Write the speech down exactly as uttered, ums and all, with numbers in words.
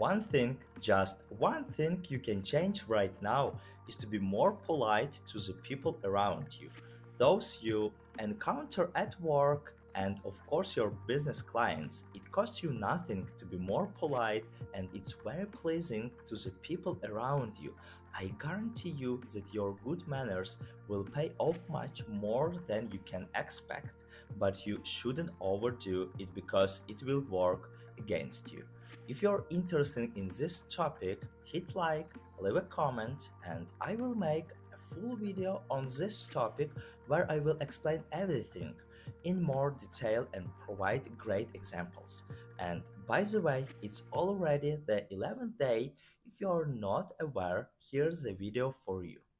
One thing, just one thing you can change right now is to be more polite to the people around you, those you encounter at work, and of course your business clients. It costs you nothing to be more polite, and it's very pleasing to the people around you. I guarantee you that your good manners will pay off much more than you can expect, but you shouldn't overdo it because it will work against you. If you're interested in this topic, hit like, leave a comment, and I will make a full video on this topic where I will explain everything in more detail and provide great examples. And by the way, it's already the eleventh day. If you're not aware, here's the video for you.